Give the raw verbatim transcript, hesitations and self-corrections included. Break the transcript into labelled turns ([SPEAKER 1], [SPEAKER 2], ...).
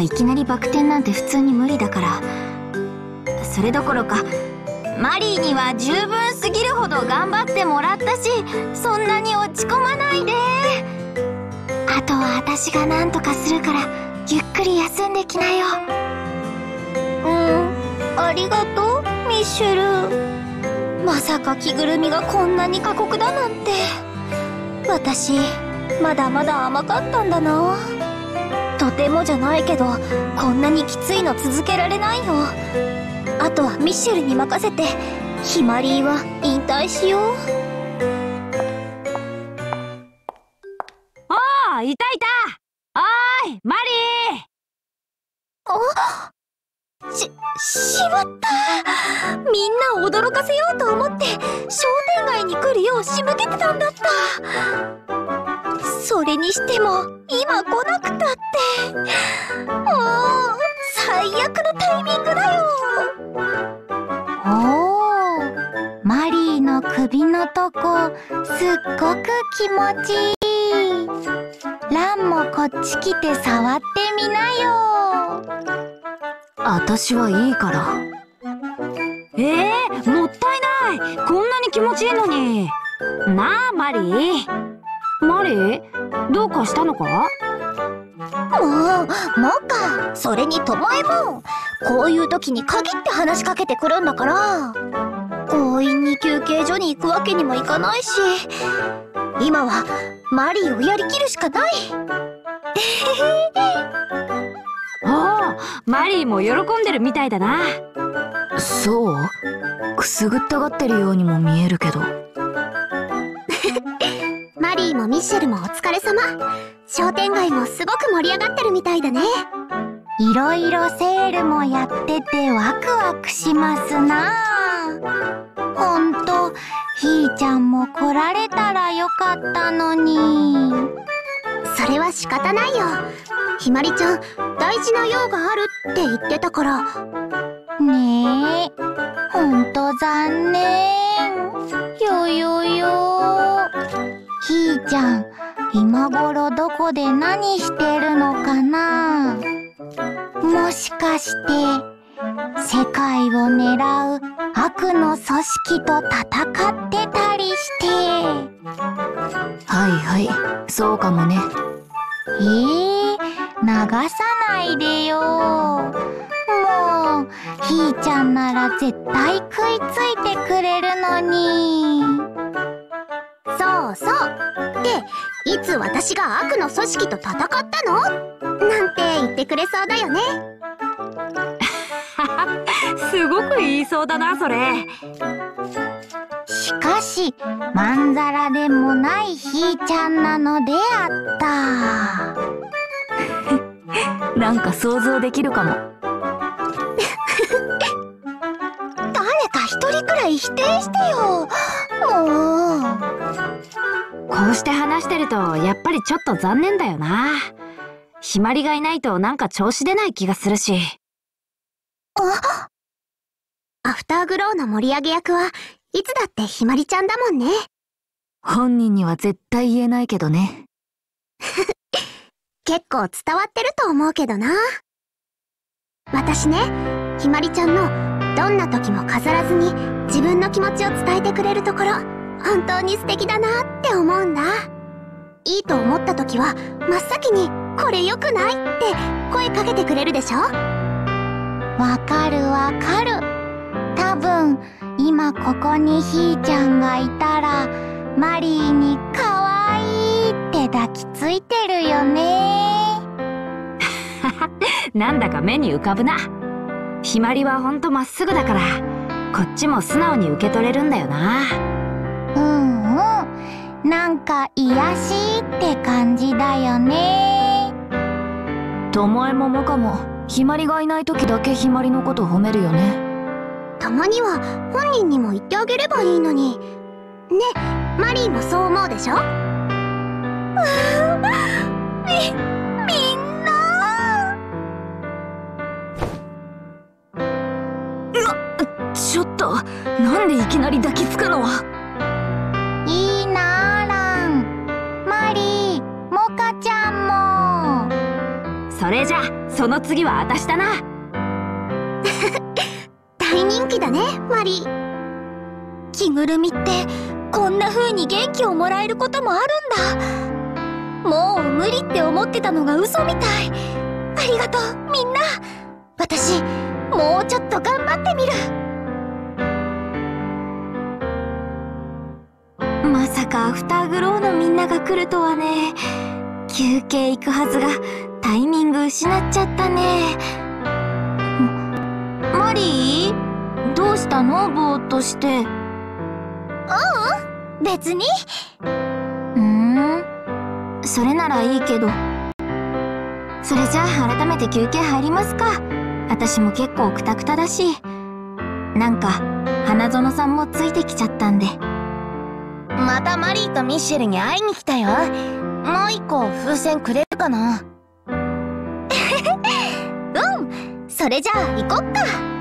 [SPEAKER 1] いきなりバク転なんて普通に無理だから。それどころかマリーには十分すぎるほど頑張ってもらったし、そんなに落ち込まないで。あとは私が何とかするからゆっくり休んできなよ。うん、ありがとうミッシェル。まさか着ぐるみがこんなに過酷だなんて。私まだまだ甘かったんだな。とてもじゃないけどこんなにきついの続けられないよ。あとはミッシェルに任せてひまりは引退しよう。
[SPEAKER 2] おー、いたいた。おーいマリ
[SPEAKER 1] ー。あし、しまった。みんなを驚かせようと思って商店街に来るよう仕向けてたんだった。それにしても今来なくたって。もう最悪のタイミングだよ。おー、マリーの首のとこすっごく気持ちいい。ランもこっち来て触ってみなよ。
[SPEAKER 2] 私はいいから。えー、もったいない。こんなに気持ちいいのに。なあマリー。マリー、どうかしたのか？
[SPEAKER 1] もう、もうか。それにともえもこういう時に限って話しかけてくるんだから。強引に休憩所に行くわけにもいかないし、今はマリーをやりきるしかない。
[SPEAKER 2] おお、マリーも喜んでるみたいだな。
[SPEAKER 3] そう？くすぐったがってるようにも見えるけど。
[SPEAKER 1] マリーもミッシェルもお疲れ様。商店街もすごく盛り上がってるみたいだね。いろいろセールもやっててワクワクしますな。ほんとひーちゃんも来られたらよかったのに。それは仕方ないよ。ひまりちゃん大事な用があるって言ってたから。ねえ、ほんと残念。よよよ。ひーちゃん今頃どこで何してるのかな。もしかして世界を狙う悪の組織と戦ってたりして。
[SPEAKER 3] はいはい、そうかもね。
[SPEAKER 1] えー、流さないでよ。もうひーちゃんなら絶対食いついてくれるのに。そうそう。で、いつ私が悪の組織と戦ったの？なんて言ってくれそうだよね。
[SPEAKER 2] すごく言いそうだなそれ。
[SPEAKER 1] しかしまんざらでもないひーちゃんなのであ
[SPEAKER 3] った。なんか想像できるかも。
[SPEAKER 1] 誰か一人くらい否定してよ。もう。
[SPEAKER 2] こうして話してるとやっぱりちょっと残念だよな。ひまりがいないとなんか調子出ない気がするし。
[SPEAKER 1] あ、アフターグローの盛り上げ役はいつだってひまりちゃんだもんね。
[SPEAKER 3] 本人には絶対言えないけどね。
[SPEAKER 1] 結構伝わってると思うけどな。私ね、ひまりちゃんのどんな時も飾らずに自分の気持ちを伝えてくれるところ、本当に素敵だなって思うんだ。いいと思った時は真っ先にこれ良くないって声かけてくれるでしょ。わかるわかる。多分今ここにひーちゃんがいたらマリーにかわいいって抱きついてるよね。
[SPEAKER 2] なんだか目に浮かぶな。ひまりはほんとまっすぐだからこっちも素直に受け取れるんだよな。
[SPEAKER 1] うんうん、なんか癒しって感じだよね。
[SPEAKER 3] ともえももかもひまりがいない時だけひまりのこと褒めるよね。
[SPEAKER 1] たまには本人にも言ってあげればいいのに。ね、マリーもそう思うでしょ？み、みんな。
[SPEAKER 3] な、ちょっと、なんでいきなり抱きつくの？
[SPEAKER 1] いいなあ、ラン。マリー、モカちゃんも。
[SPEAKER 2] それじゃその次は私だな。
[SPEAKER 1] 大人気だね、マリ。着ぐるみってこんな風に元気をもらえることもあるんだ。もう無理って思ってたのが嘘みたい。ありがとう、みんな。私もうちょっと頑張ってみる。
[SPEAKER 3] まさかアフターグローのみんなが来るとはね。休憩行くはずがタイミング失っちゃったね。マリー、どうしたの？ぼーっとして。
[SPEAKER 1] ううん、別に。
[SPEAKER 3] うーん、それならいいけど。それじゃあ改めて休憩入りますか。私も結構クタクタだし。なんか花園さんもついてきちゃったんで。
[SPEAKER 4] またマリーとミッシェルに会いに来たよ。もう一個風船くれるかな？
[SPEAKER 1] うん、それじゃあ行こっか。